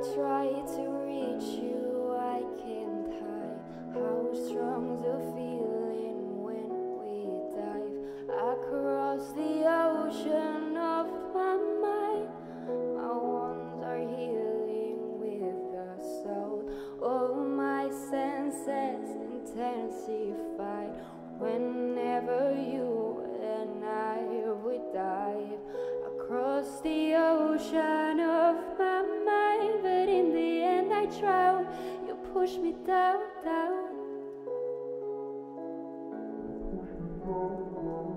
try to reach you, I can't hide how strong the feeling when we dive across the ocean of my mind. My wounds are healing with the soul. All my senses intensified whenever you and I would dive across the ocean of my mind. But in the end I drown. You push me down, down.